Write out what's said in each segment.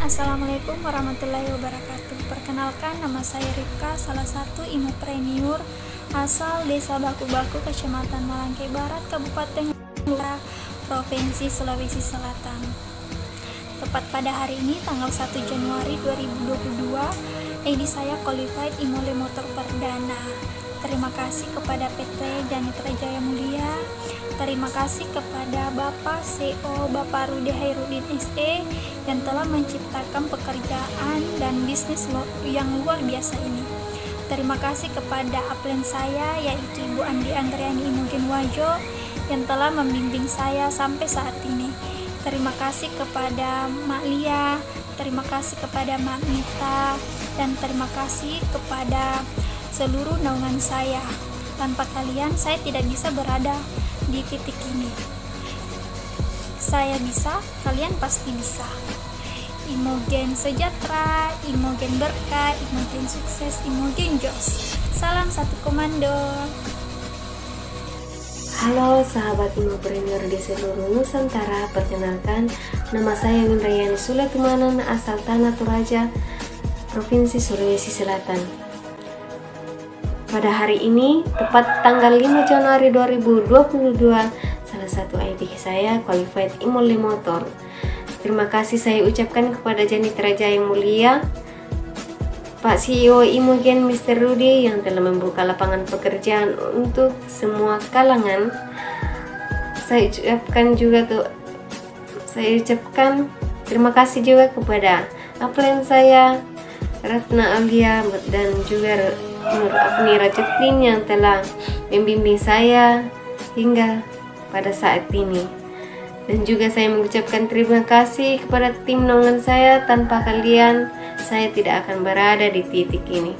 Assalamualaikum warahmatullahi wabarakatuh. Perkenalkan, nama saya Ripka, salah satu imopreneur asal Desa Baku-Baku, Kecamatan Malangke Barat, Kabupaten Blora, Provinsi Sulawesi Selatan. Tepat pada hari ini, tanggal 1 Januari 2022, ID saya qualified Imole Motor Perdana. Terima kasih kepada PT Janitra Jaya Mulia. Terima kasih kepada Bapak CEO Bapak Rudi Hairudin SE yang telah menciptakan pekerjaan dan bisnis yang luar biasa ini. Terima kasih kepada upline saya yaitu Ibu Andi Andriani Imogen Wajo yang telah membimbing saya sampai saat ini. Terima kasih kepada Mak Lia, terima kasih kepada Mak Mita, dan terima kasih kepada seluruh naungan saya. Tanpa kalian saya tidak bisa berada di titik ini. Saya bisa, kalian pasti bisa. Imogen sejahtera, Imogen berkah, Imogen sukses, Imogen jos. Salam satu komando. Halo sahabat imopreneur di seluruh Nusantara, perkenalkan nama saya Windrayani Sulatumanan asal Tanah Toraja, Provinsi Sulawesi Selatan. Pada hari ini, tepat tanggal 5 Januari 2022, salah satu ID saya qualified Imole Motor. Terima kasih saya ucapkan kepada Janitra Jaya Mulia, Pak CEO Imogen Mr. Rudi yang telah membuka lapangan pekerjaan untuk semua kalangan. Saya ucapkan terima kasih juga kepada upline saya Ratna Alia dan juga Nur Afni Rajatin yang telah membimbing saya hingga pada saat ini. Dan juga saya mengucapkan terima kasih kepada tim naungan saya. Tanpa kalian saya tidak akan berada di titik ini.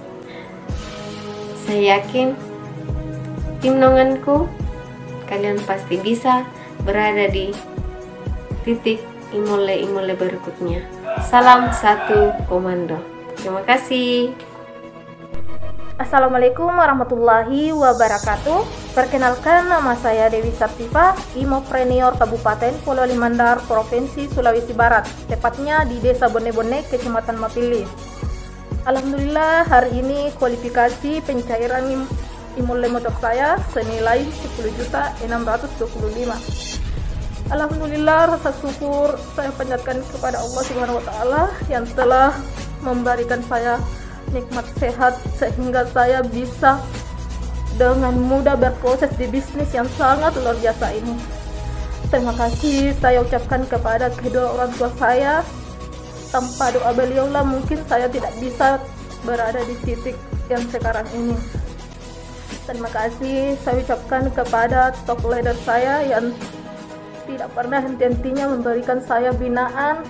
Saya yakin tim naunganku, kalian pasti bisa berada di titik imole berikutnya. Salam satu komando. Terima kasih. Assalamualaikum warahmatullahi wabarakatuh. Perkenalkan, nama saya Dewi Sartifa, imopreneur Kabupaten Pulau Limandar, Provinsi Sulawesi Barat, tepatnya di Desa Bone-Bone, Kecamatan Mapili. Alhamdulillah, hari ini kualifikasi pencairan Imole motor saya senilai 10.625. Alhamdulillah, rasa syukur saya panjatkan kepada Allah Subhanahu wa taala yang telah memberikan saya nikmat sehat sehingga saya bisa dengan mudah berproses di bisnis yang sangat luar biasa ini. Terima kasih saya ucapkan kepada kedua orang tua saya. Tanpa doa beliau lah mungkin saya tidak bisa berada di titik yang sekarang ini. Terima kasih saya ucapkan kepada top leader saya yang tidak pernah henti-hentinya memberikan saya binaan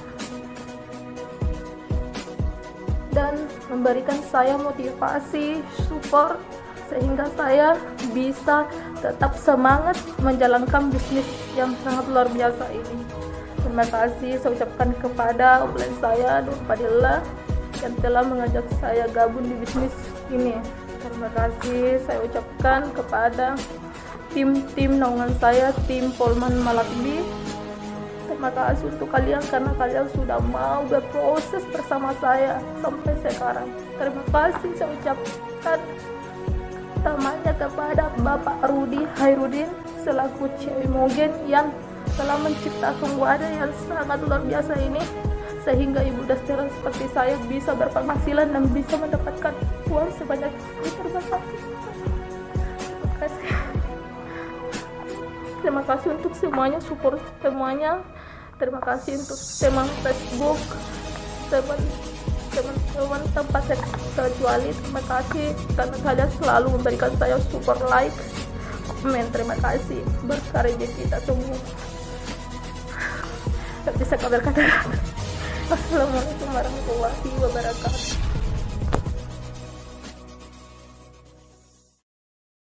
dan memberikan saya motivasi, support, sehingga saya bisa tetap semangat menjalankan bisnis yang sangat luar biasa ini. Terima kasih saya ucapkan kepada upline saya Nur Fadillah yang telah mengajak saya gabung di bisnis ini. Terima kasih saya ucapkan kepada tim naungan saya, tim Polman Malakbi. Terima kasih untuk kalian karena kalian sudah mau berproses bersama saya sampai sekarang. Terima kasih saya ucapkan utamanya kepada Bapak Rudi Hairudin selaku CEO Imogen yang telah menciptakan wadah yang sangat luar biasa ini sehingga ibu dasteran seperti saya bisa berpenghasilan dan bisa mendapatkan uang sebanyak ini. Terima kasih. Terima kasih. Terima kasih untuk semuanya, support semuanya. Terima kasih untuk teman Facebook, teman-teman tempat saya kecuali. Terima kasih karena kalian selalu memberikan saya support, like, komen. Terima kasih berkarya kita semua. Tak bisa kabar kata. Assalamualaikum warahmatullahi wabarakatuh.